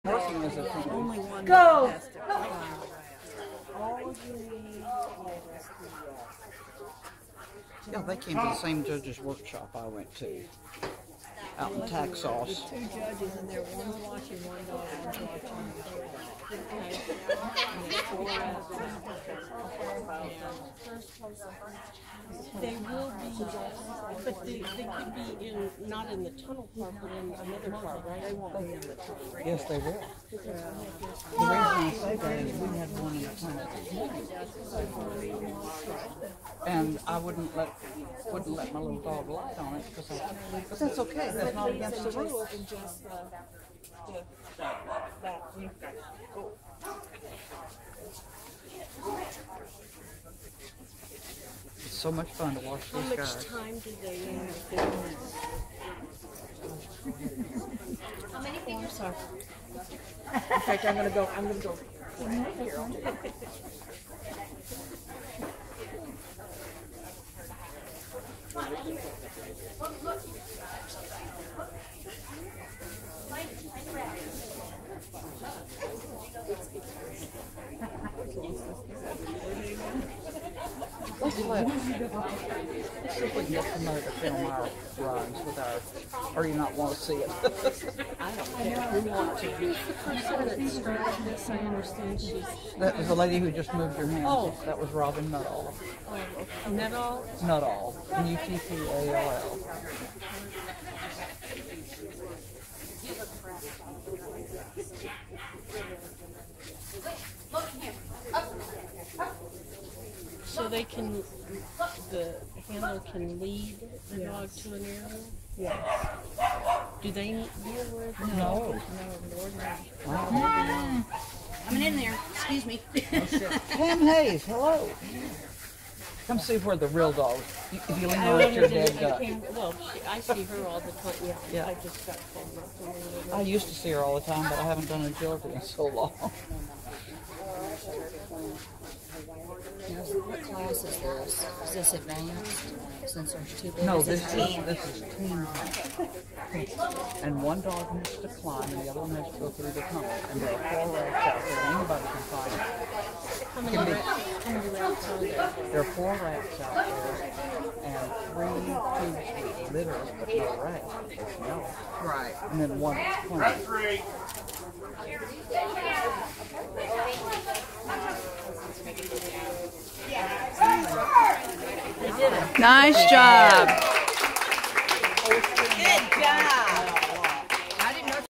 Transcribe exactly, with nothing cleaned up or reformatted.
Working as a team. Only one Go! has to climb. All you need is the Yeah, they came to the same judge's workshop I went to. Out in Taxos. two judges in there, one's watching one dog, one's watching the other dog. They will be, but they, they could be in, not in the tunnel part, but in another part, right? They won't be in the tunnel. Yes, they will. The reason I say that is we had one in the tunnel this morning. And I wouldn't let wouldn't let my little dog lie on it because I, but that's okay. That's not against the rules. It's so much fun to watch How these much guys. time do they film? How many fingers are? In fact, I'm gonna go, I'm gonna go. Let's let, let's see if we can get somebody to film our rides with our, or you not want to see it. I don't care. We want to. Who's the person that started this? I understand she's. That was the lady who just moved her hand. Oh. That was Robin Nuttall. Oh, okay. Nuttall? Nuttall. N U T T A L L. So they can, the handler can lead the yes. dog to an area? Yes. Do they deal with No. No, Lord, no. Mm. Coming in there. Excuse me. Pam Hayes, hello. Come see where the real dog. If you lean I on it, you're did- dead I duck. came- Well, she, I see her all the time. Yeah, Yeah. I just got told not to leave her. I used to see her all the time, but I haven't done agility in so long. What class is this? Is this advanced? Since there's two babies. No, this it's is teen. this is team. And one dog has to climb, and the other one has to go through the tunnel. And there are four racks out there. Anybody can find it. How many, ra- how many rats are there? There are four racks out there, and three tubes with litter, but no rats. There's no. Right. And then one that's clean. Nice job. Good job.